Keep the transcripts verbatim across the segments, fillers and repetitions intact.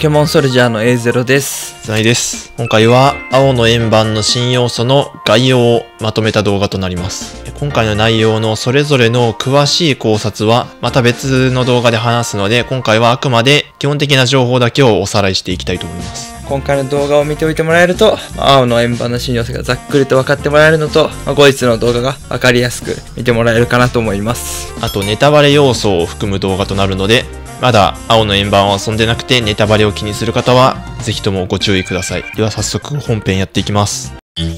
ケモンソルジャーの エーゼロ です。 ザイです。今回は青の円盤の新要素の概要をまとめた動画となります。今回の内容のそれぞれの詳しい考察はまた別の動画で話すので、今回はあくまで基本的な情報だけをおさらいしていきたいと思います。 今回の動画を見ておいてもらえると、青の円盤の新要素がざっくりと分かってもらえるのと、まあ、後日の動画が分かりやすく見てもらえるかなと思います。 あとネタバレ要素を含む動画となるので、まだ青の円盤を遊んでなくてネタバレを気にする方はぜひともご注意ください。では早速本編やっていきます。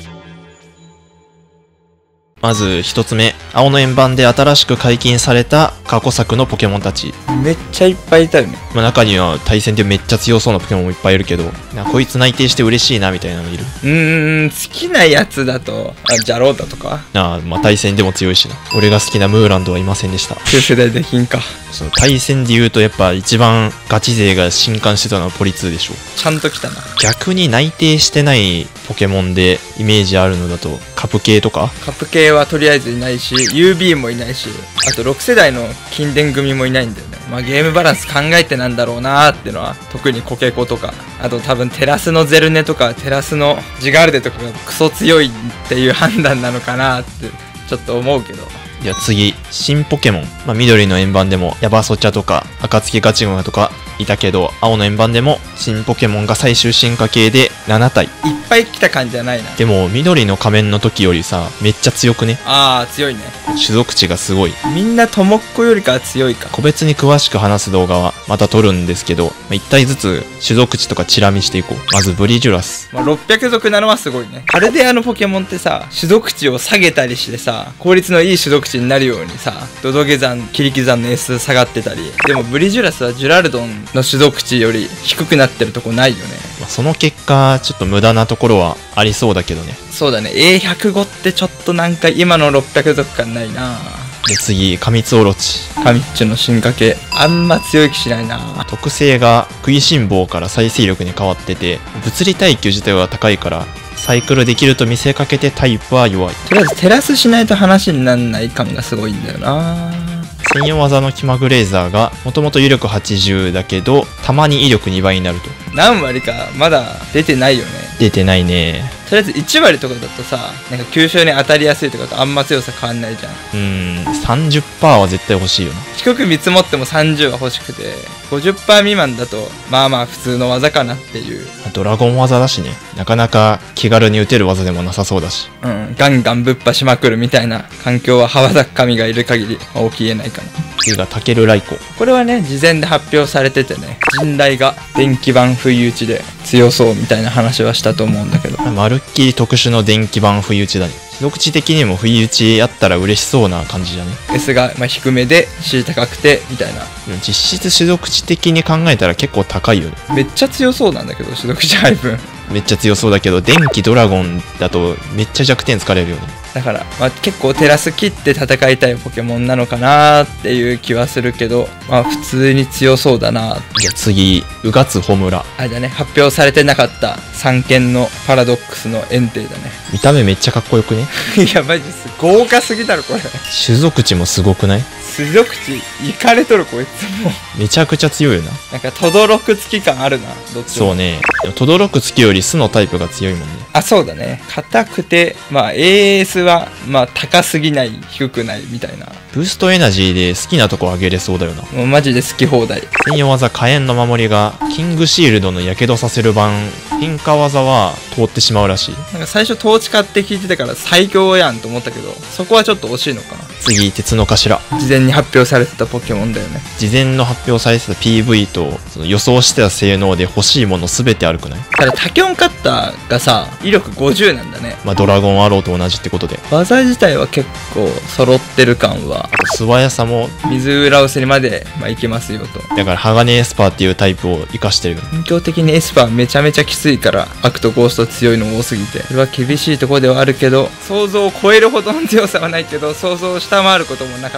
まず一つ目、青の円盤で新しく解禁された過去作のポケモンたち。 めっちゃいっぱいいたよね。 まあ、中には対戦でめっちゃ強そうなポケモンもいっぱいいるけど、なこいつ内定して嬉しいなみたいなのいる。 うーん、好きなやつだと、あ、ジャローダとかなあ、まあ対戦でも強いしな。俺が好きなムーランドはいませんでした。 旧世代できんか。 その対戦で言うとやっぱ一番ガチ勢が震撼してたのはポリツーでしょ。 ちゃんと来たな。 逆に内定してないポケモンでイメージあるのだとカプ系とか。 カプ系はとりあえずいないし、ユービー もいないし、あとろく世代の近電組もいないんだよね。まあゲームバランス考えてなんだろうなーっていうのは、特にコケコとか、あと多分テラスのゼルネとかテラスのジガルデとかがクソ強いっていう判断なのかなってちょっと思うけど。 じゃあ次、新ポケモン。まあ、緑の円盤でもヤバソチャとか暁ガチゴガとかいたけど、青の円盤でも新ポケモンが最終進化系でなな体。 いっぱい来た感じじゃないな。 でも緑の仮面の時よりさ、めっちゃ強くね。 あー強いね。 種族値がすごい。 みんなトモッコよりかは強いか。 個別に詳しく話す動画はまた撮るんですけど、まあ、いち体ずつ種族値とかチラ見していこう。まずブリジュラス。 まあ、ろっぴゃく族なのはすごいね。カルデアのポケモンってさ、種族値を下げたりしてさ、効率のいい種族値になるようにさ、ドドゲ山、キリキ山の S 下がってたり。でもブリジュラスはジュラルドンの種族値より低くなってるとこないよね。 まあ、その結果ちょっと無駄なところはありそうだけどね。 そうだね。 エーひゃくご ってちょっとなんか今のろっぴゃく族感ないな。 で次、カミツオロチ。 カミッチュの進化系あんま強い気しないな。 特性が食いしん坊から再生力に変わってて、物理耐久自体は高いからサイクルできると見せかけてタイプは弱い。 とりあえずテラスしないと話になんない感がすごいんだよな。 専用技の気まぐレーザーがもともと威力はちじゅうだけど、たまに威力にばいになると。 何割かまだ出てないよね。 出てないね。 とりあえずいち割とかだとさ、なんか急所に当たりやすいとかとあんま強さ変わんないじゃん。 うーん、さんじゅっパーセント は絶対欲しいよな。 低く見積もってもさんじゅうは欲しくて、ごじゅっパーセント 未満だとまあまあ普通の技かなっていう。 ドラゴン技だしね、なかなか気軽に打てる技でもなさそうだし、 うん、ガンガンぶっ破しまくるみたいな環境は羽ばたく神がいる限り起きえないかな。 次がタケルライコ。 これはね、事前で発表されててね、陣雷が電気版不意打ちで強そうみたいな話はしたと思うんだけど、 まるっきり特殊の電気版不意打ちだね。種族値的にも不意打ちやったら嬉しそうな感じだね。 S がまあ低めで C 高くてみたいな。 実質種族値的に考えたら結構高いよね。 めっちゃ強そうなんだけど、種族値配分めっちゃ強そうだけど、電気ドラゴンだとめっちゃ弱点疲れるよね。 だから、まあ、結構テラス切って戦いたいポケモンなのかなっていう気はするけど、まあ普通に強そうだな。 じゃあ次、ウガツホムラ。 あれだね、発表されてなかった三剣のパラドックスのエンテイだね。 見た目めっちゃかっこよくね。 いやマジです豪華すぎだろこれ。 種族値もすごくない？ 種族値いかれとるこいつも。 めちゃくちゃ強いよな。 なんかとどろく付き感あるな、どっちも。 そうね。とどろく付きより素のタイプが強いもんね。 あ、そうだね。硬くて、まあ エーエス はまあ高すぎない低くないみたいな。 ブーストエナジーで好きなとこ上げれそうだよな。 もうマジで好き放題。 専用技火炎の守りがキングシールドのやけどさせる版変化技は通ってしまうらしい。 なんか最初統治化って聞いてたから最強やんと思ったけど、そこはちょっと惜しいのかな。 次、鉄の頭。 事前に発表されてたポケモンだよね。 事前の発表されてた ピーブイ とその予想してた性能で欲しいもの全てあるくない？ ただタキョンカッターがさ、威力ごじゅうなんだね。 まあドラゴンアローと同じってことで。 技自体は結構揃ってる感は。 あと素早さも水浦薄にまで、まあ、いけますよと。 だから鋼エスパーっていうタイプを活かしてるよね。 環境的にエスパーめちゃめちゃきついから、アクとゴースト強いの多すぎて、それは厳しいところではあるけど、想像を超えるほどの強さはないけど、想像を下回ることもなかったから、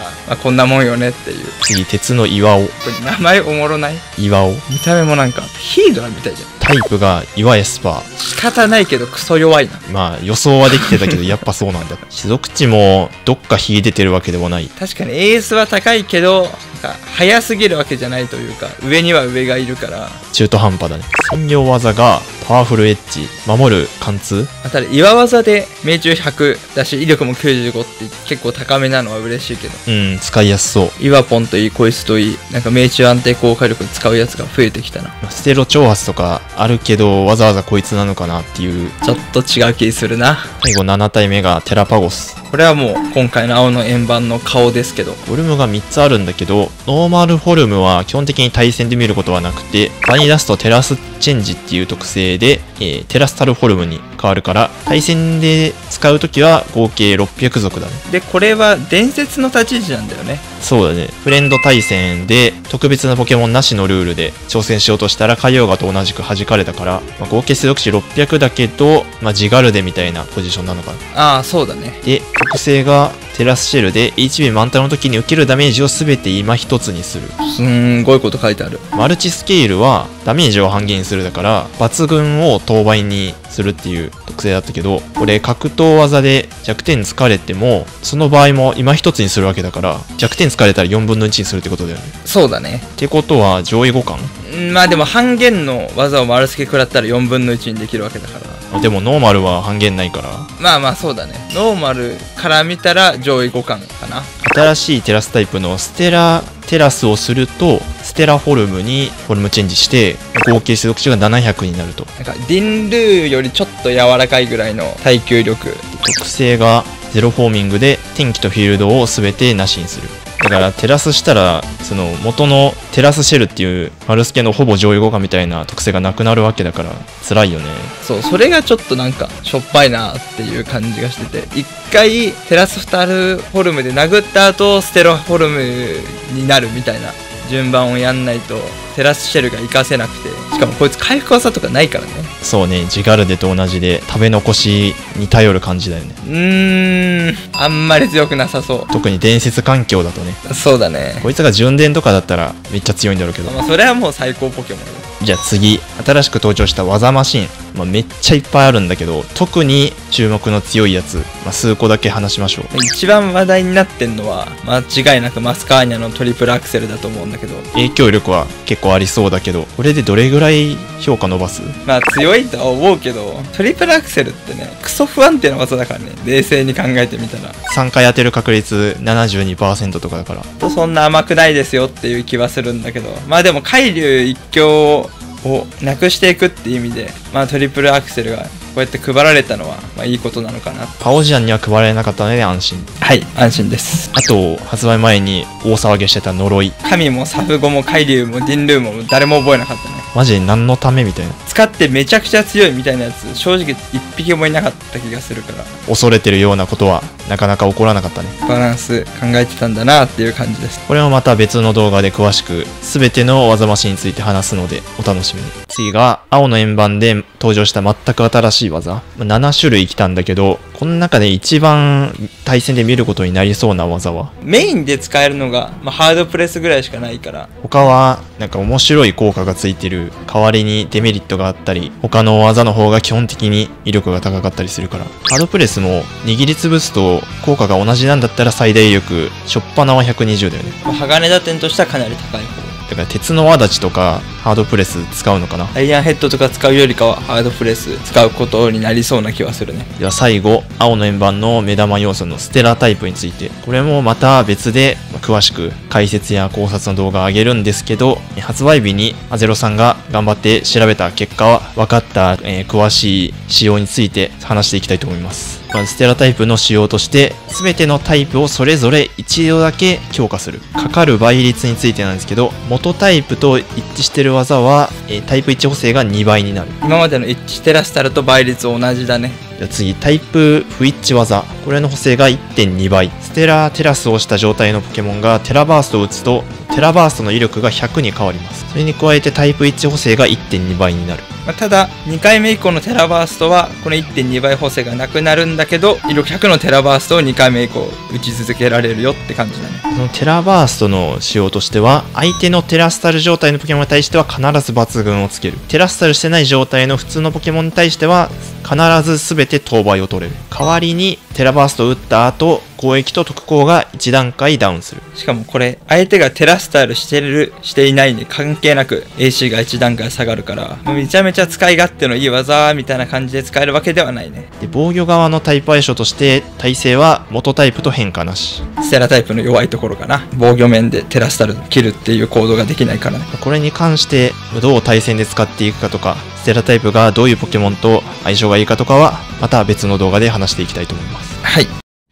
まあ、こんなもんよねっていう。 次、鉄の岩尾。 これ名前おもろない？ 岩尾。 見た目もなんかヒードラみたいじゃん。 タイプが岩エスパー。 仕方ないけどクソ弱いな。 まあ予想はできてたけどやっぱそうなんだ。種族値もどっか秀でてるわけでもない。 確かにエースは高いけど、なんか速すぎるわけじゃないというか、上には上がいるから中途半端だね。専用技がパワフルエッジ、守る貫通。 あたり岩技で命中ひゃくだし威力もきゅうじゅうごって結構高めなのは嬉しいけど、 うん使いやすそう。 岩ポンといいこいつといい、なんか命中安定効果力使うやつが増えてきたな。 ステロ挑発とかあるけどわざわざこいつなのかなっていう。 ちょっと違う気するな。 最後なな体目がテラパゴス。 これはもう今回の青の円盤の顔ですけど、 フォルムがみっつあるんだけど、ノーマルフォルムは基本的に対戦で見ることはなくて、場に出すとテラスチェンジっていう特性で、えー、テラスタルフォルムに変わるから、対戦で使うときは合計ろっぴゃく族だね。 でこれは伝説の立ち位置なんだよね。 そうだね。フレンド対戦で特別なポケモンなしのルールで挑戦しようとしたらカイオーガと同じく弾かれたから、まあ、合計出力値ろっぴゃくだけど、まあ、ジガルデみたいなポジションなのかな。 ああそうだね。 で特性がテラスシェルで エイチピー 満タンの時に受けるダメージを全て今一つにする。 すんごいこと書いてある。 マルチスケールはダメージを半減するだから抜群を当倍にするっていう特性だったけど、これ格闘技で弱点疲れてもその場合も今一つにするわけだから、弱点疲れたらよんぶんのいちにするってことだよね。 そうだね。 ってことは上位互換。 んまあでも半減の技を丸付け食らったらよんぶんのいちにできるわけだから。 でもノーマルは半減ないから、 まあまあそうだね。ノーマルから見たら上位互換かな。 新しいテラスタイプのステラテラスをするとステラフォルムにフォルムチェンジして合計出力値がななひゃくになると。 なんかディンルーよりちょっと柔らかいぐらいの耐久力。 特性がゼロフォーミングで天気とフィールドを全てなしにする。だからテラスしたらその元のテラスシェルっていう丸スケのほぼ上位互換みたいな特性がなくなるわけだから辛いよね。 そう、それがちょっとなんかしょっぱいなっていう感じがしてて、一回テラスフタルフォルムで殴った後ステロフォルムになるみたいな順番をやんないとテラスシェルが活かせなくて、しかもこいつ回復技とかないからね。 そうね、ジガルデと同じで食べ残しに頼る感じだよね。 うーん、あんまり強くなさそう。 特に伝説環境だとね。 そうだね。 こいつが純電とかだったらめっちゃ強いんだろうけど、 まあそれはもう最高ポケモンよ。 じゃあ次、新しく登場した技マシン、まあ、めっちゃいっぱいあるんだけど特に注目の強いやつ、まあ、数個だけ話しましょう。 一番話題になってんのは間違いなくマスカーニャのトリプルアクセルだと思うんだけど、 影響力は結構ありそうだけど、これでどれぐらい評価伸ばす？ まあ強いとは思うけど、トリプルアクセルってねクソ不安定な技だからね、冷静に考えてみたら。 さんかい当てる確率 ななじゅうにパーセント とかだから、 とそんな甘くないですよっていう気はするんだけど、まあでも海流一強をなくしていくっていう意味で、まあトリプルアクセルがこうやって配られたのはまあいいことなのかな。 パオジアンには配られなかったので安心。 はい、安心です。 あと発売前に大騒ぎしてた呪い、 神もサフゴも海流もディンルーも誰も覚えなかったね。 マジで何のためみたいな。 使ってめちゃくちゃ強いみたいなやつ正直一匹もいなかった気がするから、 恐れてるようなことはなかなか起こらなかったね。 バランス考えてたんだなっていう感じです。 これはまた別の動画で詳しく全ての技マシンについて話すのでお楽しみに。次が青の円盤で登場した全く新しい技、ななしゅるい来たんだけど、この中で一番対戦で見ることになりそうな技はメインで使えるのが、まあ、ハードプレスぐらいしかないから、 他はなんか面白い効果がついてる代わりにデメリットがあったり、他の技の方が基本的に威力が高かったりするから、ハードプレスも握りつぶすと効果が同じなんだったら最大威力しょっぱなはひゃくにじゅうだよね。 まあ、鋼打点としてはかなり高い方だから鉄の輪立ちとかハードプレス使うのかな。 アイアンヘッドとか使うよりかはハードプレス使うことになりそうな気はするね。 では最後、青の円盤の目玉要素のステラタイプについて、これもまた別で詳しく解説や考察の動画を上げるんですけど、発売日にアゼロさんが頑張って調べた結果は分かった、えー、詳しい仕様について話していきたいと思います。まずステラタイプの仕様として、全てのタイプをそれぞれ一度だけ強化する。かかる倍率についてなんですけど、元タイプと一致してる技は、えー、タイプいち補正がにばいになる。 今までの一致テラスタルと倍率同じだね。 じゃあ次、タイプ不一致技。これの補正が いってんにばい。ステラテラスをした状態のポケモンがテラバーストを打つと、テラバーストの威力がひゃくに変わります。それに加えてタイプいち補正が いってんにばいになる。 まあ、ただにかいめ以降のテラバーストはこの いってんに 倍補正がなくなるんだけど、威力ひゃくのテラバーストをにかいめ以降打ち続けられるよって感じだね。 このテラバーストの仕様としては、相手のテラスタル状態のポケモンに対しては必ず抜群をつける。テラスタルしてない状態の普通のポケモンに対しては必ず全て当倍を取れる。代わりにテラバーストを打った後、攻撃と特攻がいち段階ダウンする。 しかもこれ相手がテラスタイルしてるしていないに関係なく エーシー がいち段階下がるから、めちゃめちゃ使い勝手のいい技みたいな感じで使えるわけではないね。 で、防御側のタイプ相性として耐性は元タイプと変化なし。 ステラタイプの弱いところかな。防御面でテラスタル切るっていう行動ができないからね。 これに関してどう対戦で使っていくかとか、ステラタイプがどういうポケモンと相性がいいかとかはまた別の動画で話していきたいと思います。 はい。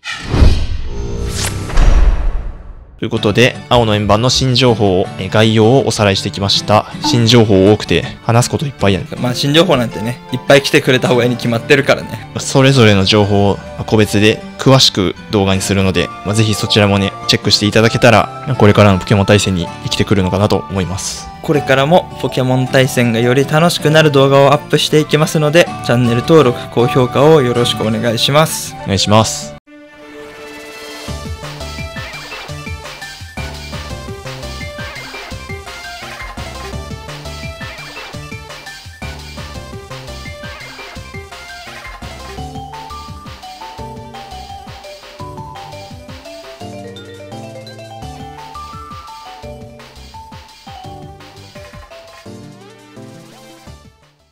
ということで、青の円盤の新情報を、概要をおさらいしてきました。新情報多くて話すこといっぱいやね。 まあ新情報なんてね、いっぱい来てくれた方がいいに決まってるからね。 それぞれの情報を個別で詳しく動画にするので、まあ、ぜひそちらもね、チェックしていただけたら、これからのポケモン対戦に生きてくるのかなと思います。 これからもポケモン対戦がより楽しくなる動画をアップしていきますので、チャンネル登録、高評価をよろしくお願いします。 お願いします。